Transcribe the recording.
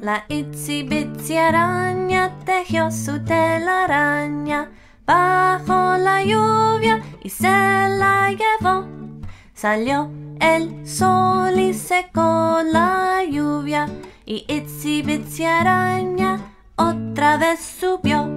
La itsy bitsy araña tejió su telaraña bajo la lluvia y se la llevó. Salió el sol y secó la lluvia y itsy bitsy araña otra vez subió.